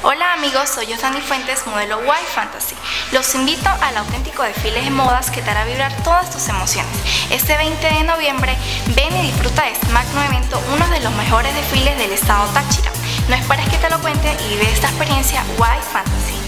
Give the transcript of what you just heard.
Hola amigos, soy Yosani Fuentes, modelo Y Fantasy. Los invito al auténtico desfile de modas que te hará vibrar todas tus emociones. Este 20 de noviembre, ven y disfruta de este magno evento, uno de los mejores desfiles del estado Táchira. No esperes que te lo cuente y vive esta experiencia Y Fantasy.